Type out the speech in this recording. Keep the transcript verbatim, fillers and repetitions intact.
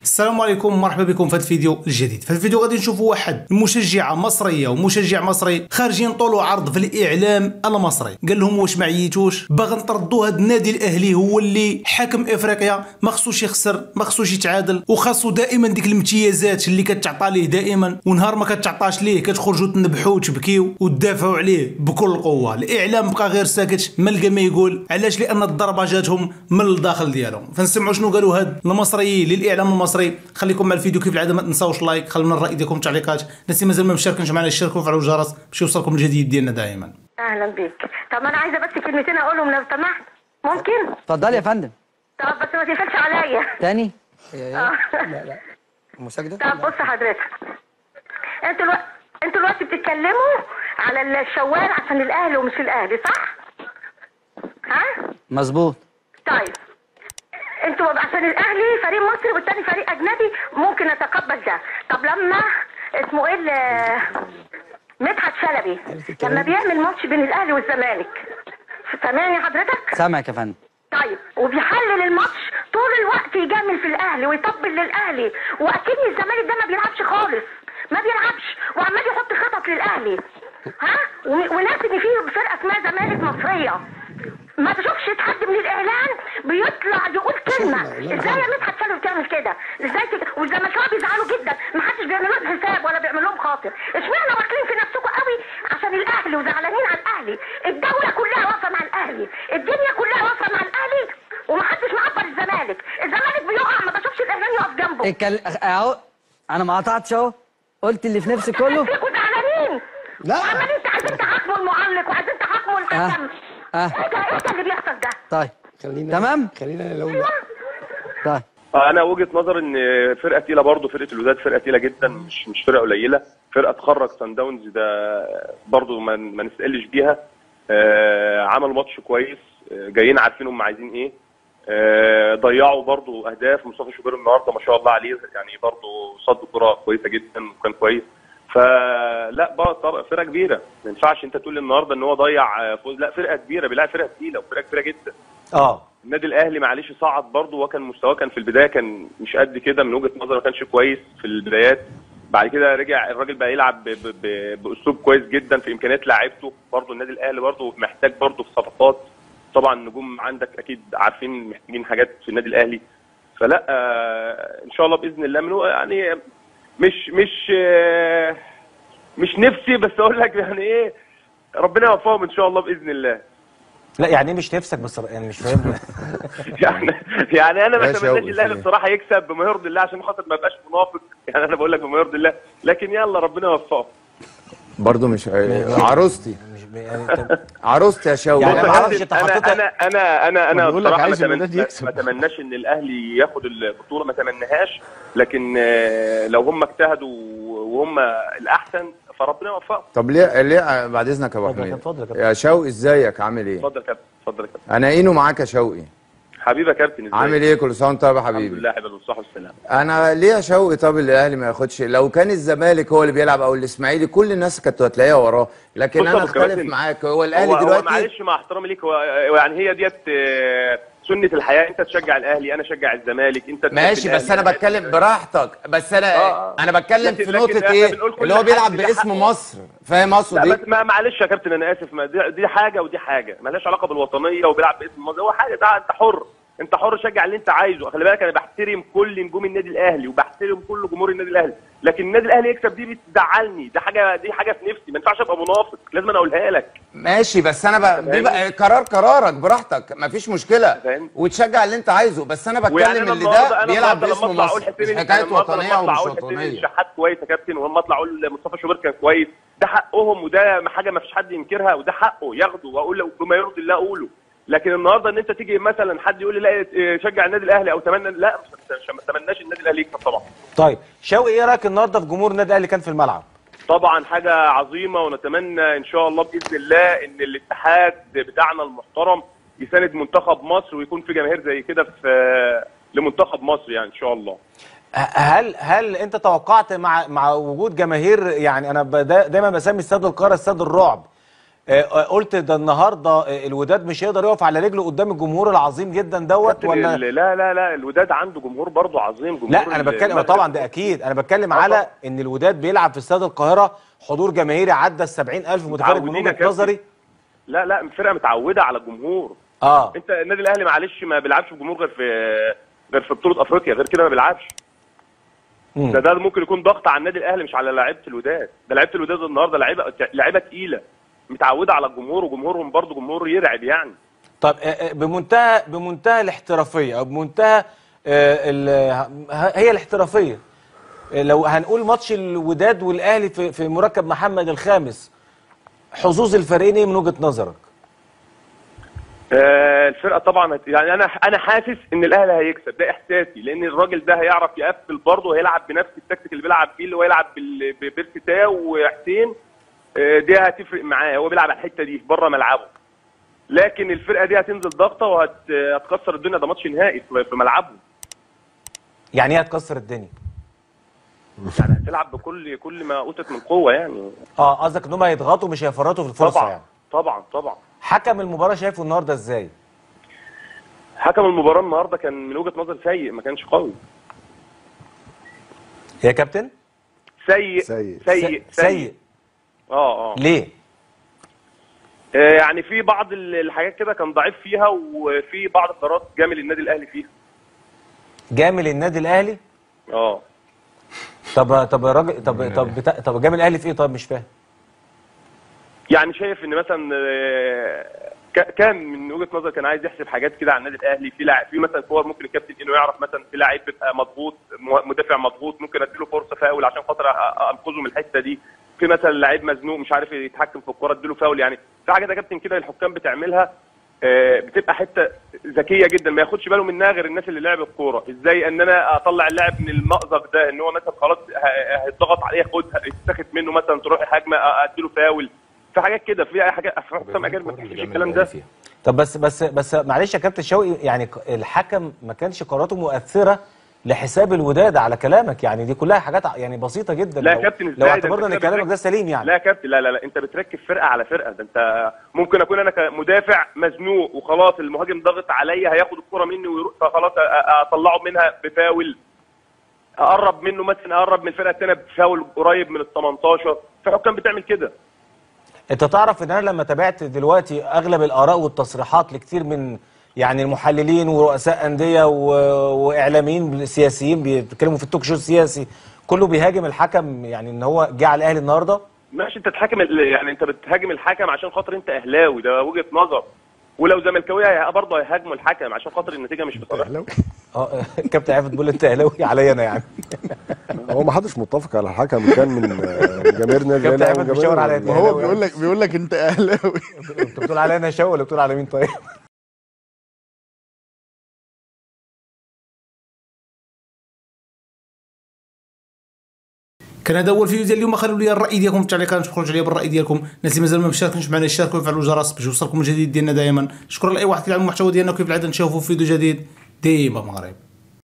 السلام عليكم، مرحبا بكم في هذا الفيديو الجديد. في هذا الفيديو غادي نشوفوا واحد مشجعه مصريه ومشجع مصري خارجين طولوا عرض في الاعلام المصري، قال لهم واش ما عييتوش باغي نطردوا هذا النادي الاهلي، هو اللي حاكم افريقيا، ما خصوش يخسر، ما خصوش يتعادل، وخاصو دائما ديك الامتيازات اللي كتعطى ليه دائما، ونهار ما كتعطاش ليه كتخرجوا تنبحوا وتبكيو وتدافعوا عليه بكل قوه. الاعلام بقى غير ساكت، ما لقى ما يقول. علاش؟ لان الضربه جاتهم من الداخل ديالهم. فنسمعوا شنو قالوا هاد المصريين للاعلام المصري. خليكم مع الفيديو كيف العاده، ما تنساوش لايك، خلونا الراي ديالكم والتعليقات. الناس مازال ما مشاركينش معنا يشاركوا ويفعلوا الجرس باش يوصلكم الجديد ديالنا دائما. اهلا بيك. طب انا عايزه بس كلمتين اقولهم لو سمحت، ممكن؟ اتفضلي يا فندم. طب بس ما تقفلش عليا تاني؟ اه لا لا مساجدة؟ طب بص حضرتك، انتوا الوقت انتوا دلوقتي بتتكلموا على الشوال عشان الاهلي ومش الاهلي، صح؟ ها؟ مظبوط. طيب انتوا عشان الاهلي فريق مصري والتاني فريق اجنبي ممكن نتقبل ده. طب لما اسمه ايه مدحت شلبي لما بيعمل ماتش بين الاهلي والزمالك، سامعني حضرتك؟ سامعك يا فندم. طيب وبيحلل الماتش طول الوقت يجامل في الاهلي ويطبل للاهلي، واكيد الزمالك ده ما بيلعبش خالص، ما بيلعبش وعمال يحط خطط للاهلي، ها؟ وناس ان في فرقه اسمها زمالك مصريه، ما تشوفش حد من الاعلام بيطلع يقول كلمه. ازاي يا مدحت شلبي بتعمل كده؟ ازاي تك... والزملكاويه بيزعلوا جدا، ما حدش بيعمل لهم حساب ولا بيعمل لهم خاطر. اشمعنى واكلين في نفسكم قوي عشان الاهلي وزعلانين على الاهلي؟ الدوله كلها واقفه مع الاهلي، الدنيا كلها واقفه مع الاهلي، ومحدش معبر الزمالك. الزمالك بيقع ما بشوفش الاعلام يقف جنبه. الكل... اهو انا ما قطعتش اهو، قلت اللي في نفسي كله. فيكم زعلانين، لا وعمالين عايزين تحاكموا المعلق وعايزين تحاكموا الحكم. اه ايه ده؟ ايه ده اللي بيحصل ده؟ طيب خلينا تمام. خلينا لو ايوه طيب انا وجهه نظر ان فرقه تقيله، برضه فرقه الوداد فرقه تقيله جدا، مش مش فرقه قليله. فرقه تخرج سان داونز ده برضه ما, ما نسالش بيها. آه عملوا ماتش كويس، آه جايين عارفين هم عايزين ايه. آه ضيعوا برضه اهداف. مصطفى شوبير النهارده ما شاء الله عليه، يعني برضه صد كره كويسه جدا وكان كويس. فلا بقى فرقه كبيره، ما ينفعش انت تقول النهارده ان هو ضيع فوز. لا، فرقه كبيره بيلعب فرقه ثقيله وفرقه كبيره جدا. اه النادي الاهلي معلش صعد برضه، وكان مستواه كان في البدايه كان مش قد كده، من وجهه نظري ما كانش كويس في البدايات. بعد كده رجع الراجل بقى يلعب ب ب ب باسلوب كويس جدا في امكانيات لاعيبته. برضه النادي الاهلي برضه محتاج برضه في صفقات. طبعا النجوم عندك اكيد عارفين محتاجين حاجات في النادي الاهلي. فلا آه ان شاء الله باذن الله من يعني مش مش آه مش نفسي، بس اقول لك يعني ايه، ربنا يوفقهم ان شاء الله باذن الله. لا يعني ايه مش نفسك؟ بس يعني مش فاهم. يعني يعني انا ما اتمناش الاهلي بصراحه يكسب بما يرضي الله، عشان خاطر ما ابقاش منافق. يعني انا بقول لك بما يرضي الله، لكن يلا ربنا يوفقهم. برضه مش عروستي مش يعني عروستي يا شوقي. يعني ما اعرفش انت انا حاططها. انا انا انا انا بقول لك بصراحه عايز ما الوداد يكسب. ما اتمناش ان الاهلي ياخد البطوله، ما اتمناهاش، لكن لو هم اجتهدوا وهم الاحسن فربنا يوفقهم. طب ليه ليه بعد اذنك يا ابو حميد؟ اتفضل يا يا شوقي، ازيك؟ عامل ايه؟ اتفضل يا كابتن، اتفضل يا كابتن. انا اينو معاك يا شوقي. حبيبي يا كابتن، ازيك؟ عامل ايه؟ كل سنه وانت طيب يا الحمد حبيبي. لله يا حبيبي، بالصحه والسلامه. انا ليه يا شوقي طب الاهلي ما ياخدش؟ لو كان الزمالك هو اللي بيلعب او الاسماعيلي كل الناس كانت هتلاقيها وراه، لكن انا اختلف معاك. هو الاهلي هو دلوقتي هو معلش مع احترامي ليك، هو يعني هي ديت سنه الحياه، انت تشجع الاهلي انا اشجع الزمالك، انت ماشي. بس انا بتكلم براحتك، بس انا آه. انا بتكلم لكن في لكن نقطه ايه اللي هو بيلعب باسم حقه. مصر، فاهم اقصد لا ايه؟ بس ما معلش يا كابتن، انا اسف، ما دي, دي حاجه ودي حاجه مالهاش علاقه بالوطنيه وبيلعب باسم مصر. هو حاجه ده انت حر، انت حر شجع اللي انت عايزه. خلي بالك انا بحترم كل نجوم النادي الاهلي وبحترم كل جمهور النادي الاهلي، لكن النادي الاهلي يكسب دي بتزعلني، دي حاجه دي حاجه في نفسي، ما ينفعش ابقى منافق، لازم انا اقولها لك. ماشي، بس انا بقى دي بقى قرار قرارك براحتك، مفيش مشكله، وتشجع اللي انت عايزه. بس انا بتكلم اللي ده بيلعب باسم مصر، مش حكايه وطنيه ومش وطنيه. شحات كويس يا كابتن، ولما اطلع اقول مصطفى شوبير كان كويس، ده حقهم، وده حاجه ما فيش حد ينكرها، وده حقه ياخده، واقول بما يرضي الله اقوله. لكن النهارده ان انت تيجي مثلا حد يقول لي لا شجع النادي الاهلي او تمنى، لا ما اتمناش النادي الاهلي يكسب طبعا. طيب شوقي، ايه رايك النهارده في جمهور النادي الاهلي كان في الملعب؟ طبعا حاجه عظيمه، ونتمنى ان شاء الله باذن الله ان الاتحاد بتاعنا المحترم يساند منتخب مصر، ويكون في جماهير زي كده في لمنتخب مصر يعني ان شاء الله. هل هل انت توقعت مع مع وجود جماهير، يعني انا دايما بسمي استاد القاهره استاد الرعب، قلت ده النهارده الوداد مش هيقدر يقف على رجله قدام الجمهور العظيم جدا دوت ولا؟ لا لا لا الوداد عنده جمهور برضه عظيم. جمهور لا انا بتكلم طبعا ده اكيد، انا بتكلم على ان الوداد بيلعب في استاد القاهره حضور جماهيري عدى ال سبعين ألف متفرج من وجهه نظري. لا لا الفرقه متعوده على الجمهور. اه انت النادي الاهلي معلش ما بيلعبش بجمهور غير في غير في بطوله افريقيا، غير كده ما بيلعبش. ده ده ممكن يكون ضغط على النادي الاهلي مش على لعيبه الوداد. ده لعيبه الوداد النهارده لعيبه لعيبه تقيله متعوده على الجمهور، وجمهورهم برضه جمهور يرعب يعني. طب بمنتهى بمنتهى الاحترافيه او بمنتهى هي الاحترافيه، لو هنقول ماتش الوداد والاهلي في في مركب محمد الخامس، حظوظ الفريقين ايه من وجهه نظرك؟ آه الفرقه طبعا يعني انا انا حاسس ان الاهلي هيكسب، ده احساسي، لان الراجل ده هيعرف يقفل برضه وهيلعب بنفس التكتيك اللي بيلعب بيه، اللي هو يلعب ببيرسي تاو وحسين. آه دي هتفرق معاه، هو بيلعب على الحته دي بره ملعبه. لكن الفرقه دي هتنزل ضغطه وهتكسر الدنيا، ده ماتش نهائي في ملعبه. يعني ايه هتكسر الدنيا؟ يعني هتلعب بكل كل ما اوتت من قوه يعني. اه قصدك ان هم هيضغطوا مش هيفرطوا في الفرصه طبعا يعني. طبعا طبعا. حكم المباراه شايفه النهارده ازاي؟ حكم المباراه النهارده كان من وجهه نظر سيء، ما كانش قوي. يا كابتن؟ سيء سيء سيء سيء, سيء. اه اه ليه؟ آه يعني في بعض الحاجات كده كان ضعيف فيها، وفي بعض القرارات جامل النادي الاهلي فيها. جامل النادي الاهلي؟ اه. طب طب يا راجل طب طب بتا... طب جامل الاهلي في ايه؟ طب مش فاهم. يعني شايف ان مثلا كان من وجهه نظر كان عايز يحسب حاجات كده على النادي الاهلي، في لاعب في مثلا كور ممكن الكابتن انه يعرف مثلا في لاعب بيبقى مضغوط، مدافع مضغوط، ممكن اديله فرصه فاول عشان خاطر انقذه من الحته دي. في مثلا لعيب مزنوق مش عارف يتحكم في الكوره اديله فاول. يعني في حاجات يا كابتن كده الحكام بتعملها بتبقى حته ذكيه جدا ما ياخدش باله منها غير الناس اللي لعب الكوره. ازاي ان انا اطلع اللاعب من المأزق ده، ان هو مثلا خلاص هيتضغط عليه ياخدها يتاخد منه مثلا تروح هجمه اديله فاول. في حاجات كده، في حاجات حكام اجانب ما بتحبش الكلام ده. طب بس بس بس معلش يا كابتن شوقي، يعني الحكم ما كانش قراراته مؤثره لحساب الوداد على كلامك، يعني دي كلها حاجات يعني بسيطه جدا. لا يا كابتن ازاي؟ لو اعتبرنا ان كلامك ده سليم يعني. لا يا كابتن لا لا لا انت بتركب فرقه على فرقه. ده انت ممكن اكون انا كمدافع مزنوق وخلاص المهاجم ضاغط عليا هياخد الكره مني ويروح، فخلاص اطلعه منها بفاول، اقرب منه مثلا اقرب من الفرقه الثانيه بفاول قريب من ال تمنتاشر. في حكام بتعمل كده. انت تعرف ان انا لما تابعت دلوقتي اغلب الاراء والتصريحات لكتير من يعني المحللين ورؤساء انديه و... واعلاميين سياسيين بيتكلموا في التوك شو السياسي، كله بيهاجم الحكم، يعني ان هو جه على الاهلي النهارده. ماشي انت تحاكم يعني انت بتهاجم الحكم عشان خاطر انت اهلاوي، ده وجهه نظر. ولو زملكاويه برضه هيهاجموا الحكم عشان خاطر النتيجه مش بصالحهم. اه كابتن عارف تقول انت اهلاوي عليا انا يعني. هو ما حدش متفق على الحكم كان من جماهير النادي الاهلي. كابتن عارف بيشاور عليا. ما هو بيقول لك بيقول لك انت اهلاوي. انت بتقول عليا انا شاور ولا بتقول على مين طيب؟ كان هذا هو الفيديو ديال اليوم. خلوا لي الراي ديالكم في التعليقات، تخرجوا عليا بالراي ديالكم. الناس اللي مازال ما مشاركينش معنا يشاركوا ويفعلوا الجرس باش يوصلكم الجديد ديالنا دائما. شكرا لاي واحد كيدعم المحتوى ديالنا وكيف العاده نشوفوا فيديو جديد ديما مغرب.